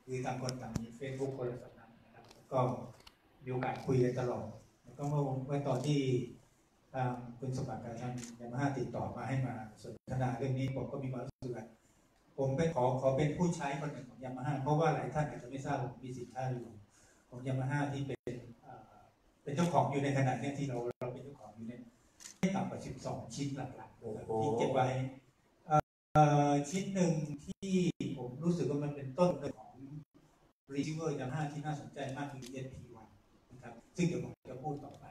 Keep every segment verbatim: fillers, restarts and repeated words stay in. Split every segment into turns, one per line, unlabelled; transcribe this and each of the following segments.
คือต่างคนต่างมี Facebook คนละสำนักนะครับก็มีโอกาสคุยกันตลอดแล้วก็เมื่อเมื่อตอนที่ทางคุณสมบัติกับทางยามาฮ่าติดต่อมาให้มาสนทนาเรื่องนี้ผมก็มีความรู้สึกว่าผมไปขอขอเป็นผู้ใช้คนหนึ่งของยามาฮ่าเพราะว่าหลายท่านอาจจะไม่ทราบผมมีสินค้าอยู่ของยามาฮ่าที่เป็นเป็นเจ้าของอยู่ในขณะนี้ที่เราเราเป็นเจ้าของอยู่เนี่ยไม่ต่ำกว่าสิบสองชิ้นหลักๆที่เก็บไว้ชิ้นหนึ่งที่ผมรู้สึกว่ามันเป็นต้นของ receiver ยามาฮ่าที่น่าสนใจมากคือ เอส พี วัน นะครับซึ่งเดี๋ยวผมจะพูดต่อไป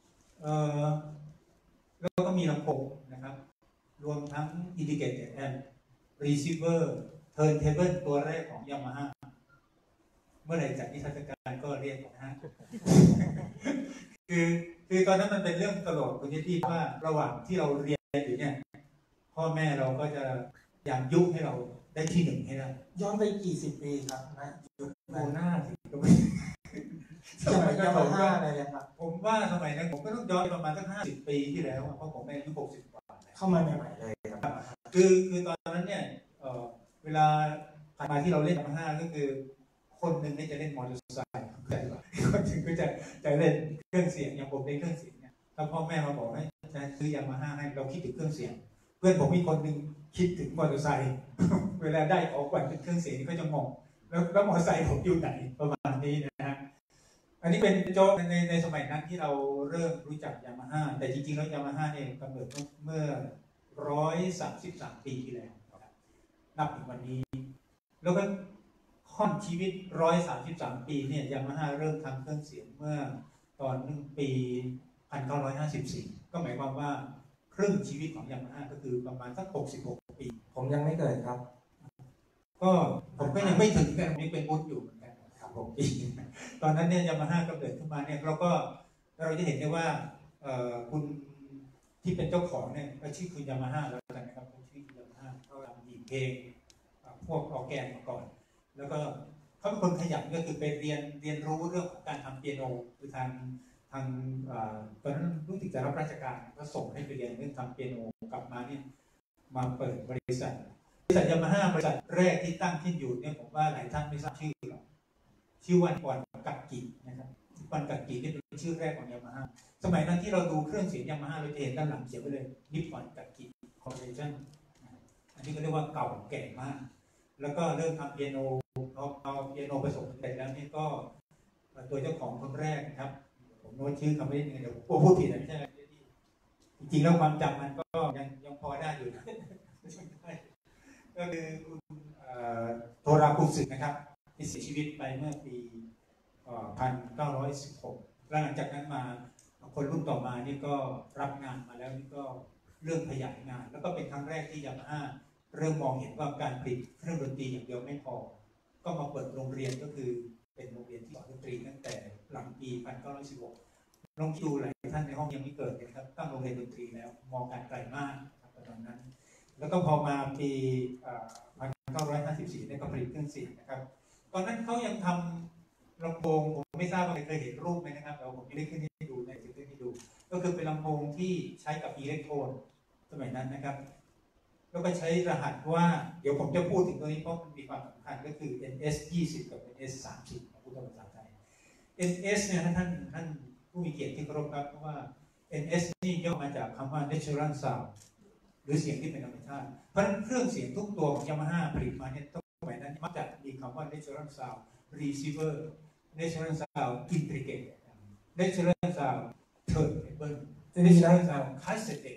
แล้วก็มีลำโพงนะครับรวมทั้ง indicator and receiver turntable ตัวแรกของยามาฮ่าเมื่อไหร่จัดนิทรรศการก็เรียกนะฮะ คือคือตอนนั้นมันเป็นเรื่องตลกตรงที่ว่าระหว่างที่เราเรียนอยู่เนี่ยพ่อแม่เราก็จะอยากยุให้เราได้ที่หนึ่งให้ได้
ย้อนไปกี่สิบปีครับนะยุค
โมหน้าสิก็ไม่
สมัยยามาฮ่าอะไรอย่างเงี้ย
ผมว่าสมัยนั้นผมก็ต้องย้อนประมาณสักห้าสิบปีที่แล้วเพราะผมอายุหกสิบกว่า
เข้ามาใหม่ๆเลยครับ
คือคือตอนนั้นเนี่ยเวลาผ่านมาที่เราเล่นยามาฮ่าก็คือคนหนึ่งนี่จะเล่นมอเตอร์ไซค์คนหนึ่งก็จะจะเล่นเครื่องเสียงอย่างผมเล่นเครื่องเสียงเนี่ยถ้าพ่อแม่มาบอกให้จะซื้อยามาฮ่าให้เราคิดถึงเครื่องเสียงเพื่อนผมมีคนหนึ่งคิดถึงมอเตอร์ไซค์เวลาได้ของขวัญเป็นเครื่องเสียงก็จะงงแล้วแล้วมอเตอร์ไซค์ผมอยู่ไหนประมาณนี้นะฮะอันนี้เป็นโจ๊กในในสมัยนั้นที่เราเริ่มรู้จักยามาฮ่าแต่จริงๆแล้วยามาฮ่าเนี่ยกำเนิดเมื่อร้อยสามสิบสามปีที่แล้วนับถึงวันนี้แล้วก็ค่อนชีวิตร้อยสามสิบสามปีเนี่ยยามาฮ่าเริ่มทำเครื่องเสียงเมื่อตอนปีพันเก้าร้อยห้าสิบสี่ก็หมายความว่าครึ่งชีวิตของยามาฮ่าก็คือประมาณสักหกสิบหกปี
ผมยังไม่เกิดครับ
ก็ผมก็ยังไม่ถึงแต่ผมยังเป็นบุญอยู่เหมือนกันครับผมปีตอนนั้นเนี่ยยามาฮ่ากำเนิดขึ้นมาเนี่ยเราก็เราจะเห็นได้ว่าคุณที่เป็นเจ้าของเนี่ยชื่อคุณยามาฮ่าแล้วกันนะครับชื่อคุณยามาฮ่าเขาทำหญิงเพลงพวกออร์แกนมาก่อนแล้วก็เขาเป็นคนขยันก็คือไปเรียนเรียนรู้เรื่องของการทำเปียโนคือทางทางตอนนั้นรู้สึกจะรับราชการก็ส่งให้ไปเรียนเรื่องทำเปียโนกลับมาเนี่ยมาเปิดบริษัทบริษัทยามาฮ่าบริษัทแรกที่ตั้งขึ้นอยู่เนี่ยผมว่าหลายท่านไม่ทราบชื่อหรอกชื่อว่านิปปอนกักกินะครับนิปปอนกักกินี่เป็นชื่อแรกของยามาฮ่าสมัยนั้นที่เราดูเครื่องเสียงยามาฮ่าเราจะเห็นด้านหลังเขียนไว้เลยนิปปอนกักกิคอร์ปอเรชั่นอันนี้ก็เรียกว่าเก่าแก่มากแล้วก็เริ่มทำเปียโนเอาเอาเปียโนผสมเสร็จแล้วนี่ก็ตัวเจ้าของคนแรกนะครับผมโน้ตชื่อคำไม่ได้เดี๋ยวผมพูดผิดนะไม่ใช่จริงๆแล้วความจำมันก็ยังยังพอได้อยู่นะก็คือคุณโทราคุสึนะครับที่เสียชีวิตไปเมื่อปีพันเก้าร้อยสิบหกแล้วหลังจากนั้นมาคนรุ่นต่อมานี่ก็รับงานมาแล้วนี่ก็เรื่องขยายงานแล้วก็เป็นครั้งแรกที่ยามาฮ่าเริ่มมองเห็นว่าการผลิตเครื่องดนตรีอย่างเดียวไม่พอก็มาเปิดโรงเรียนก็คือเป็นโรงเรียนที่สอนดนตรีตั้งแต่หลังปีพันเก้าร้อยสิบหกน้องคิวหลายท่านในห้องยังไม่เกิดนะครับตั้งโรงเรียนดนตรีแล้วมองการไกลมากครับตอนนั้นแล้วก็พอมาปีพันเก้าร้อยห้าสิบสี่ได้ก็ผลิตเครื่องเสียงนะครับตอนนั้นเขายังทำลำโพงผมไม่ทราบว่าเคยเห็นรูปไหมนะครับแต่ผมไม่ได้ขึ้นให้ดูในจะขึ้นให้ดูก็คือเป็นลำโพงที่ใช้กับอิเล็กโทรนสมัยนั้นนะครับแล้วก็ใช้รหัสว่าเดี๋ยวผมจะพูดถึงตัวนี้เพราะมันมีความสำคัญก็คือ เอ็น เอส ยี่สิบ กับ เอ็น เอส สามสิบพูดภาษาไทย เอ็น เอส เนี่ยท่านท่านผู้มีเกียรติที่เคารพครับเพราะว่า เอ็น เอส นี่ย่อมาจากคำว่า natural sound หรือเสียงที่เป็นธรรมชาติเพราะฉะนั้นเครื่องเสียงทุกตัวของ Yamaha ผลิตมาเนี่ยต้องสมัยนั้นมักจะมีคำว่า natural sound receiver natural sound integrate natural sound turntable natural sound cassette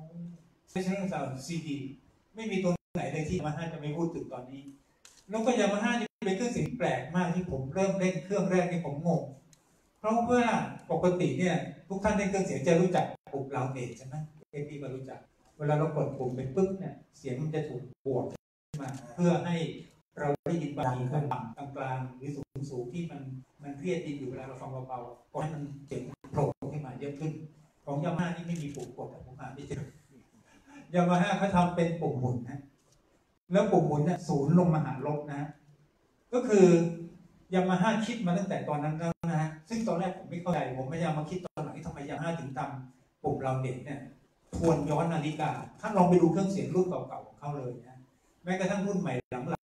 natural sound ซี ดี ไม่มีตัวไหนเลยที่ Yamaha จะไม่พูดถึงตอนนี้แล้วก็ Yamaha นี่เป็นเครื่องเสียงแปลกมากที่ผมเริ่มเล่นเครื่องแรกนี่ผมงงเพราะว่าปกติเนี่ยทุกท่านเล่นเครื่องเสียงจะรู้จักปุ่มลาวเนตใช่ไหมเอ็นดีก็รู้จักเวลาเรากดปุ่มเป็นปึ๊บเนี่ยเสียงมันจะถูกบวกขึ้นมาเพื่อให้เราได้ยินบางทีต่ำกลางกลางหรือสูงสูงที่มันมันเครียดดีอยู่เวลาเราฟังเบาๆก็ให้มันเสียงโผล่ขึ้นมาเยอะขึ้นของ Yamaha นี่ไม่มีปุ่มกดผมหาไม่เจอ Yamaha เขาทำเป็นปุ่มหมุนนะแล้วปุ่มหมุนเนี่ยศูนย์ลงมาหาลบนะก็คือยามาฮ่าคิดมาตั้งแต่ตอนนั้นแล้วนะฮะซึ่งตอนแรกผมไม่เข้าใจผมไม่ยามาคิดตอนหลังที่ทำไมยามาฮ่าถึงทำปุ่มเราเด็ดเนี่ยทวนย้อนนาฬิกาท่านลองไปดูเครื่องเสียงรุ่นเก่าๆของเขาเลยนะแม้กระทั่งรุ่นใหม่หลังๆมันรุ่น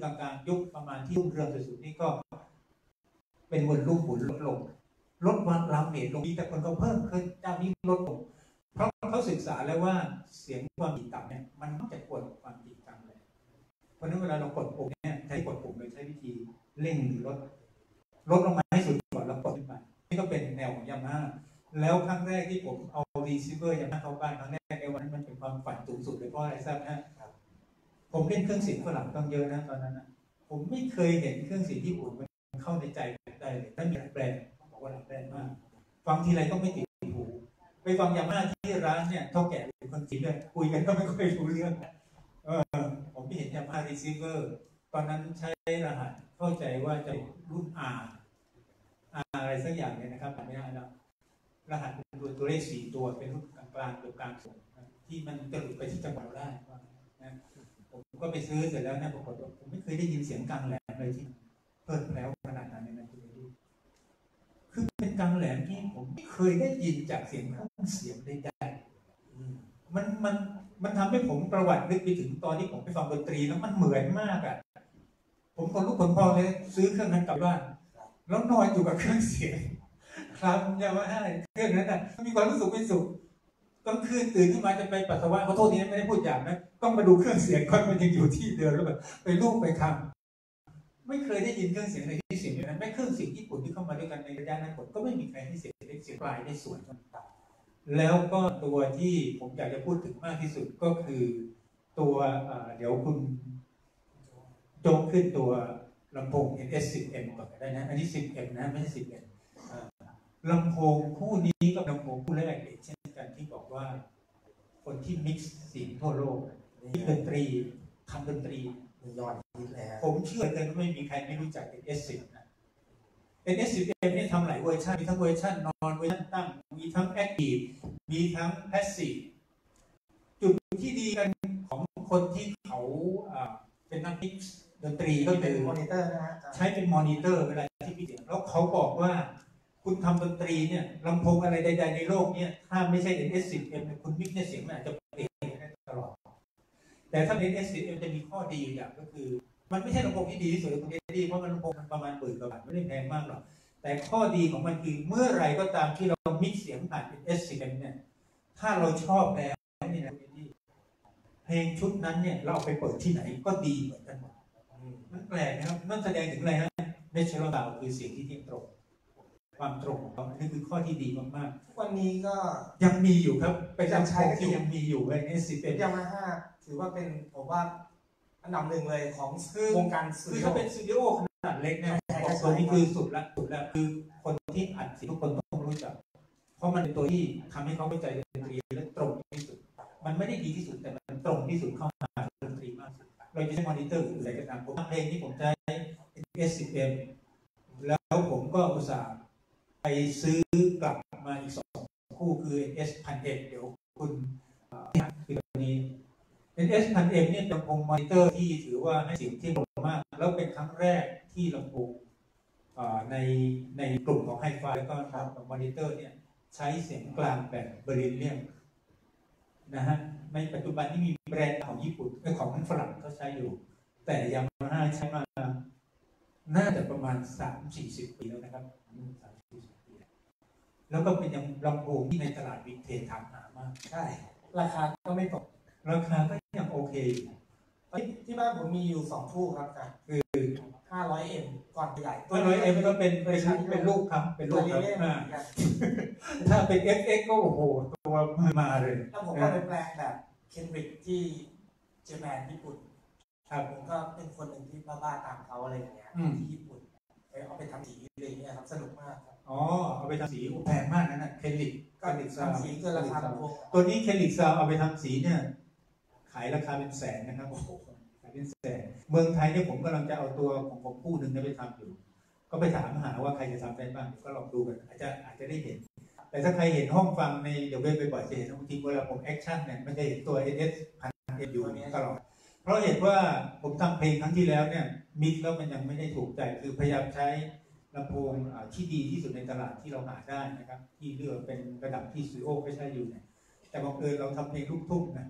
กลางๆยุคประมาณที่รุ่งเรืองสุดๆนี่ก็เป็นวนลูกหมุนลดลงลดวันลำเมตลงแต่คนก็เพิ่มขึ้นเจ้านี้ลดลงเพราะเขาศึกษาแล้วว่าเสียงความถี่ต่ำเนี่ยมันมักจะกดความถี่ต่ำเลยเพราะฉะนั้นเวลาเรากดปุ่มเนี่ยใช้กดปุ่มโดยใช้วิธีเร่งหรือลดลดลงมาให้สุดก่อนแล้วกดขึ้นไปนี่ก็เป็นแนวของยามาฮ่าแล้วครั้งแรกที่ผมเอารีเซิร์ฟเวอร์ยามาฮ่าเข้าบ้านครั้งแรกในวันนั้นมันเป็นความฝันสูงสุดเลยเพราะอะไรทราบไหมผมเล่นเครื่องเสียงฝรั่งต้องเยอะนะตอนนั้นนะผมไม่เคยเห็นเครื่องเสียงญี่ปุ่นมันเข้าในใจได้เลยนั่นมีหลายแบรนด์บอกว่าหลายแบรนด์มากฟังทีไรก็ไม่ติดหูไปฟังยามาฮ่าที่ร้านเนี่ยเท่าแก่เป็นคนจีนด้วยคุยกันก็ไม่ค่อยรู้เรื่องเออผมไม่เห็นยามาฮ่ารีเซิร์ฟเวอร์ตอนนั้นใช้รหัสเข้าใจว่าจะรุ่น R อะไรสักอย่างเนี่ยนะครับไม่ได้แล้วรหัสเป็นตัวตัวเลขสี่ตัวเป็นรุ่นกลางกลางตัวกลางสูงที่มันจะหลุดไปที่จังหวะได้นะผมก็ไปซื้อเสร็จแล้วนะปรากฏว่าผมไม่เคยได้ยินเสียงกลางแหลมเลยที่เพิ่มแล้วขนาดนั้นเลยนะคุณดูคือเป็นกลางแหลมที่ผมไม่เคยได้ยินจากเสียงเครื่องเสียงใดๆมันมันมันทำให้ผมประวัตินึกไปถึงตอนที่ผมไปฟังดนตรีแล้วมันเหมือนมากอ่ะผมคนลูกคนพ่อเลยซื้อเครื่องนั้นกลับบ้านแล้วนอนอยู่กับเครื่องเสียงครับยามาฮ่าเครื่องนั้นอ่ะมีความรู้สึกไม่สุขกลางคืนตื่นขึ้นมาจะไปปัสสาวะขอโทษทีไม่ได้พูดอย่างนะต้องมาดูเครื่องเสียงก่อนมันยังอยู่ที่เดิมแล้วแบบไปลูบไปคำไม่เคยได้ยินเครื่องเสียงในที่เสียงอย่างนั้นแม้เครื่องเสียงญี่ปุ่นที่เข้ามาด้วยกันในระยะนั้นผมก็ไม่มีใครที่เสียงเล็กเสียงปลายได้สวยต่างๆแล้วก็ตัวที่ผมอยากจะพูดถึงมากที่สุดก็คือตัวเดี๋ยวคุณโจงขึ้นตัวลำโพง เอ็น เอส สิบ เอ็ม ก่อนได้นะอันนี้ สิบ เอ็ม นะไม่ใช่ สิบ เอ็ม ลำโพงคู่นี้กับลำโพงคู่แรกเช่นกันที่บอกว่าคนที่มิกซ์เสียงทั่วโลกที่ดนตรีทำดนตรีมียอดฮิตแล้วผมเชื่อเลยว่าไม่มีใครไม่รู้จัก เอ็น เอส สิบ นะ เอ็น เอส สิบ เอ็ม เนี่ยทำหลายเวอร์ชันมีทั้งเวอร์ชันนอนเวอร์ชันตั้งมีทั้งแอคทีฟมีทั้งแพสซีฟจุดที่ดีกันของคนที่เขาเป็นนักมิกซ์ดนตรีก็คือมอนิเตอร์นะฮะใช้เป็นมอนิเตอร์เวลาที่พี่เสียงแล้วเขาบอกว่าคุณทำดนตรีเนี่ยลำโพงอะไรใดๆในโลกเนี่ยถ้าไม่ใช่ เอ็น เอส สิบ เอ็ม คุณมิกซ์เนี่ยเสียงมันอาจจะเปลี่ยนได้ตลอดแต่ถ้า เอ็น เอส สิบ เอ็ม จะมีข้อดีอยู่อย่างก็คือมันไม่ใช่ลำโพงที่ดีที่สุดคุณเอ็ดดี้เพราะมันลำโพงมันประมาณหมื่นกว่าบาทไม่ได้แพงมากหรอกแต่ข้อดีของมันคือเมื่อไรก็ตามที่เรามิกซ์เสียงผ่าน เอ็น เอส สิบ เอ็ม เนี่ยถ้าเราชอบแล้วนี่นะเพลงชุดนั้นเนี่ยเราเอาไปเปิดที่ไหนก็ดีเหมือนกันหมดมันแปลกนะครับนั่นแสดงถึงอะไรฮะเนเชอรัลดาวคือเสียงที่เที่ยงตรงความตรงของเขานี่คือข้อที่ดีมากๆทุกวันนี้ก็ยังมีอยู่ครับเป็นลำโพงที่ยังมีอยู่ใน เอ็น เอส สิบ เอ็ม ยามาฮ่าถือว่าเป็นผมว่าอันดับหนึ่งเลยของวงการคือถ้าเป็นสตูดิโอขนาดเล็กเนี่ยตัวนี้คือสุดละสุดละคือคนที่อัดเสียงทุกคนต้องรู้จักเพราะมันเป็นตัวที่ทำให้เขาเข้าใจดนตรีและตรงที่สุดมันไม่ได้ดีที่สุดแต่มันตรงที่สุดเข้าหาดนตรีมากสุดเราจะใช้มอนิเตอร์หรืออะไรก็ตามผมเพลงที่ผมใช้ เอ็น เอส สิบ เอ็ม แล้วผมก็อุตส่าห์ไปซื้อกลับมาอีกสองคู่คือ เอ็น เอส พันเอ็ม เดี๋ยวคุณคือตัวนี้ เอ็น เอส พันเอ็ม เนี่ยเป็นลำโพงมอนิเตอร์ที่ถือว่าให้เสียงที่ตรงมากแล้วเป็นครั้งแรกที่ลำโพงในในกลุ่มของไฮไฟแล้วก็มอนิเตอร์เนี่ยใช้เสียงกลางแบบเบอร์ลินเลียมนะฮะในปัจจุบันที่มีแบรนด์ของญี่ปุ่นและของฝรั่งเขาใช้อยู่แต่ยามาฮ่าใช้มาน่าจะประมาณ สามถึงสี่สิบ ปีแล้วนะครับสามถึงสี่สิบ ปีแล้วก็เป็นยังลำโพงที่ในตลาดวินเทจถามหามากใช่ราคาก็ไม่ตกราคาก็ยังโอเคที่บ้านผมมีอยู่สองคู่ครับค่ะคือห้าร้อยเอ็มก่อนใหญ่ห้าร้อยเอ็มก็เป็นเป็นลูกครับเป็นลูกครับถ้าเป็น เอฟ เอ็กซ์ ก็โอ้โหตัวมาเลยแล้วผมก็ไปแปลงแบบเคนริกที่เจแปนญี่ปุ่นครับผมก็เป็นคนหนึ่งที่บ้าๆตามเขาอะไรอย่างเงี้ยที่ญี่ปุ่นไปเอาไปทำสีอะไรอย่างเงี้ยครับสนุกมากครับอ๋อเอาไปทำสีแพงมากนะเคนริกก็ติดซาวสีเกินราคาตัวนี้เคนริกซาวเอาไปทำสีเนี่ยขายราคาเป็นแสนนะครับโอ้โหขายเป็นแสนเมืองไทยเนี่ยผมกำลังจะเอาตัวของผมคู่หนึ่งไปทำอยู่ก็ไปถามหาว่าใครจะทำได้บ้างก็ลองดูกันอาจจะอาจจะได้เห็นแต่ถ้าใครเห็นห้องฟังในเดี๋ยวเว็บบ่อยๆจะเห็นบางทีเวลาผมแอคชั่นเนี่ยมันจะเห็นตัว เอ็น เอส พันเอ็มอยู่ตลอดเพราะเหตุว่าผมทำเพลงครั้งที่แล้วเนี่ยมิกซ์แล้วมันยังไม่ได้ถูกใจคือพยายามใช้ลำโพงที่ดีที่สุดในตลาดที่เราหาได้นะครับที่เลือกเป็นระดับที่สตูดิโอไม่ใช่อยู่เนี่ยแต่บังเอิญเราทำเพลงลูกทุ่งนะ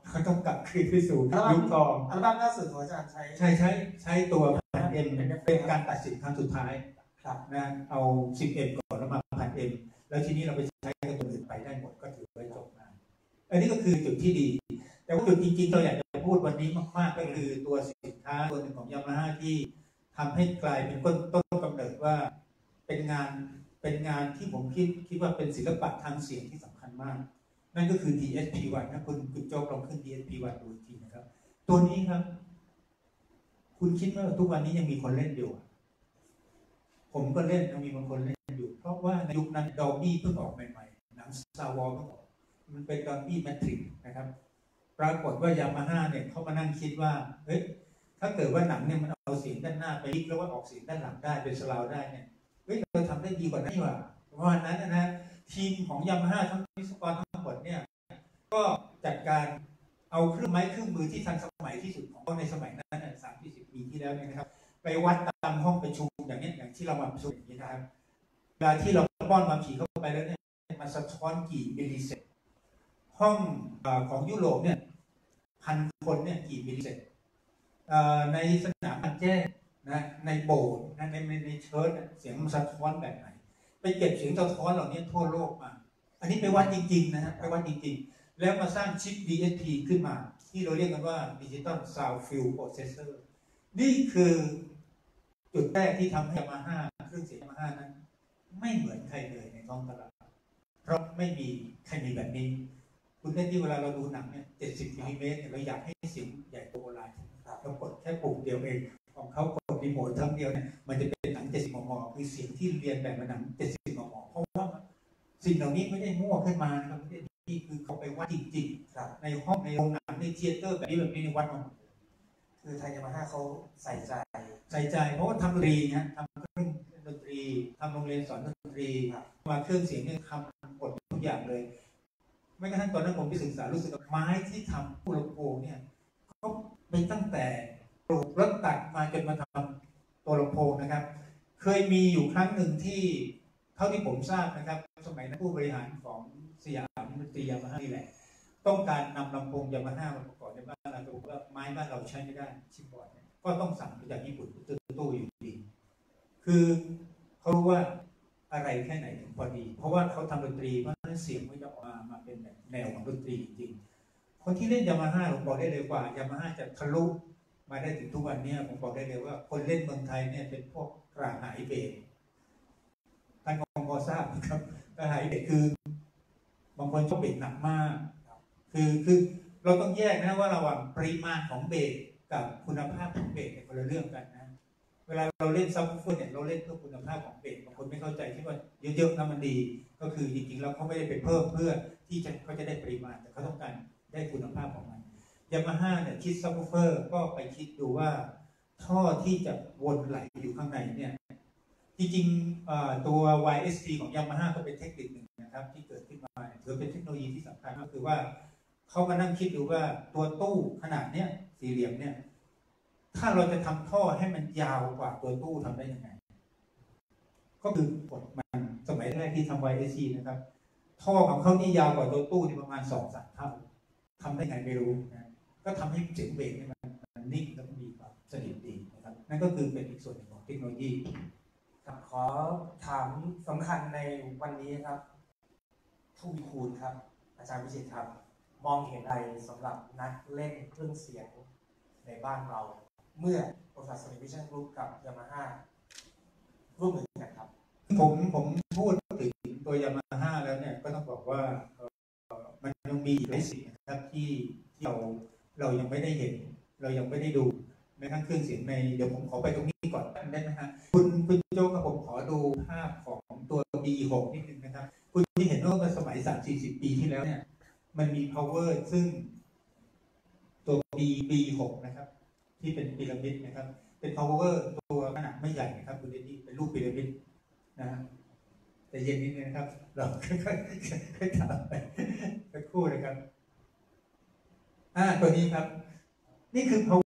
เขาต้องกลับคืนไปสู่ยุคทอง
อัลบั้มล่าสุดของอาจารย์ใช้
ใช้ใช้ใช้ตัวพันเอ็มเป็นการตัดสินครั้งสุดท้ายนะเอาสิบเอ็มก่อนแล้วมาพันเอ็มแล้วทีนี้เราไปใช้กับตัวอื่นไปได้หมดก็ถือว่าจบงานอันนี้ก็คือจุดที่ดีแต่ว่าจุดจริงๆเราอยากจะพูดวันนี้มากๆก็คือตัวสินค้าตัวหนึ่งของยามาฮ่าที่ทำให้กลายเป็นต้นต้นกำเนิดว่าเป็นงานเป็นงานที่ผมคิดคิดว่าเป็นศิลปะทางเสียงที่สำคัญมากนั่นก็คือ ดี เอส พี วัน นะคุณคุณโจ๊กลองขึ้น ดี เอส พี วัน ดูอีกทีนะครับตัวนี้ครับคุณคิดว่าทุกวันนี้ยังมีคนเล่นอยู่ผมก็เล่นยังมีบางคนเล่นอยู่เพราะว่าในยุคนั้นดอลบี้เพิ่งออกใหม่ๆหนัง Star Wars เพิ่งออกมันเป็นดอลบี้แมทริกซ์นะครับปรากฏว่ายามาฮ่าเนี่ยเขามานั่งคิดว่าเฮ้ยถ้าเกิดว่าหนังเนี่ยมันเอาเสียงด้านหน้าไปลิกแล้วว่าออกเสียงด้านหลังได้เป็นสลาวได้เนี่ยเฮ้ยเราทำได้ดีกว่านั้นนี่หว่าประมาณนั้นนะทีมของยามาฮ่าทั้งวิศวกรทั้งหมดเนี่ยก็จัดการเอาเครื่องไม้เครื่องมือที่ทันสมัยที่สุดของในสมัยนั้นสามสี่สิบปีที่แล้วเนี่ยนะครับไปวัดตามห้องประชุมอย่างนี้อย่างที่เรามาประชุมอย่างนี้นะครับเวลาที่เราป้อนความถี่เข้าไปแล้วเนี่ยมันสะท้อนกี่มิลลิเซกห้องของยุโรปเนี่ยพันคนเนี่ยกี่มิลลิเซกในสนามแจ้งนะในโบสถ์นะในในเชิร์ชเสียงมันสะท้อนแบบไหนไปเก็บเสียงสะท้อนเหล่านี้ทั่วโลกมาอันนี้ไปวัดจริงๆนะฮะไปวัดจริงๆแล้วมาสร้างชิป ดี เอส พี ขึ้นมาที่เราเรียกกันว่า Digital Sound Field Processor นี่คือจุดแรกที่ทำให้ Yamaha เครื่องเสียง Yamaha นั้นไม่เหมือนใครเลยในท้องตลาดเพราะไม่มีใครมีแบบนี้คุณเล่นที่เวลาเราดูหนังเนี่ยเจ็ดสิบมิลลิเมตรเราอยากให้เสียงใหญ่โตโบราณเรากดแค่ปุ่มเดียวเองของเขากดรีโมททั้งเดียวเนี่ยมันจะเป็นหนังเจ็ดสิบมมคือเสียงที่เรียนแบบหนังเจ็ดสิบมมเพราะว่าสิ่งเหล่านี้ไม่ได้มั่วขึ้นมานะครับไม่ได้นี่คือเขาไปวัดจริงๆในห้องในโรงหนังในเธียเตอร์แบบนี้แบบนี้ในวัดมา
คือทางยามาฮ่าเขาใส่ใจ
ใส่ใจเพราะว่าทำดนตรีนะทำเครื่องดนตรีทำโรงเรียนสอนดนตรีมาเครื่องเสียงเนี่ยทำหมดทุกอย่างเลยไม่กระทั่งตอนนั้นผมไปศึกษารู้สึกว่าไม้ที่ทำผู้ลำโพงเนี่ยเขาไปตั้งแต่ปลูกแล้วตัดมาจนมาทำตัวลำโพงนะครับเคยมีอยู่ครั้งหนึ่งที่เท่าที่ผมทราบนะครับสมัยนั้นผู้บริหารของสยามดนตรียามาฮ่านี่แหละต้องการนำลำโพงยามาฮ่ามาประกอบในบ้านเราแต่ว่าไม้บ้านเราใช้ไม่ได้ชิปบอร์ดก็ต้องสั่งมาจากญี่ปุ่นตู้ตู้อยู่ดีคือเขารู้ว่าอะไรแค่ไหนถึงพอดีเพราะว่าเขาทำดนตรีเพราะฉะนั้นเสียงมันจะออกมามาเป็นแบบแนวของดนตรีจริงคนที่เล่นยามาฮ่าผมบอกได้เลยว่ายามาฮ่าจะทะลุมาได้ถึงทุกวันนี้ผมบอกได้เลยว่าคนเล่นเมืองไทยเนี่ยเป็นพวกกระหายเบสท่านคงพอทราบนะครับกระหายเบสคือบางคนชอบเบสหนักมากคือคือเราต้องแยกนะว่าระหว่างปริมาณของเบสกับคุณภาพของเบสเป็นคนละเรื่องกันนะเวลาเราเล่นซับวูฟเฟอร์เนี่ยเราเล่นเพื่อคุณภาพของเบสบางคนไม่เข้าใจที่ว่าเยอะๆนะมันดีก็คือจริงๆแล้วเขาไม่ได้ไปเพิ่มเพื่อที่จะเขาจะได้ปริมาณแต่เขาต้องการได้คุณภาพของมันยามาฮ่าเนี่ยคิดซับวูฟเฟอร์ก็ไปคิดดูว่าท่อที่จะวนไหลอยู่ข้างในเนี่ยจริงๆตัว วาย เอส ที ของยามาฮ่าก็เป็นเทคนิคหนึ่งนะครับที่เกิดขึ้นมาถือเป็นเทคโนโลยีที่สำคัญก็คือว่าเขามานั่งคิดดูว่าตัวตู้ขนาดเนี้ยสี่เหลี่ยมเนี่ยถ้าเราจะทำท่อให้มันยาวกว่าตัวตู้ทำได้ยังไงก็คือกดมันสมัยแรกที่ทำ วาย เอส ที นะครับท่อของเขานี่ยาวกว่าตัวตู้ที่ประมาณสองสามเท่าทำได้ไงไม่รู้นะก็ทำให้เสียงเบสเนี่ยมันนิ่งแล้วมีความสนิทดีนะครับนั่นก็คือเป็นอีกส่วนหนึ่งของเทคโนโลยี
ครับขอถามสำคัญในวันนี้ครับทวีคูณครับอาจารย์วิจิตรครับมองเห็นอะไรสำหรับนักเล่นเครื่องเสียงในบ้านเราเมื่อบริษัท Sony Vision Group กับ Yamaha ร่วมมือกันครับ
ผมผมพูดถึงตัว Yamaha แล้วเนี่ยก็ต้องบอกว่ามันยังมีหลายสิ่งนะครับที่ที่เราเรายังไม่ได้เห็นเรายังไม่ได้ดูในทั้งเครื่องเสียงในเดี๋ยวผมขอไปตรงนี้ก่อนได้ไหมฮะคุณคุณโจ้กับผมขอดูภาพของตัว บี หก นิดนึงนะครับคุณที่เห็นว่าสมัย สามถึงสี่สิบ ปีที่แล้วเนี่ยมันมี power ซึ่งตัว B บี หก นะครับที่เป็นพีระมิดนะครับเป็น power ตัวขนาดไม่ใหญ่นะครับคุณเดนนี่เป็นรูปพีระมิดนะแต่เย็นนิดนึงนะครับเราค่อยๆค่อยๆถามไปสักครู่นะครับอ่าตัวนี้ครับนี่คือ power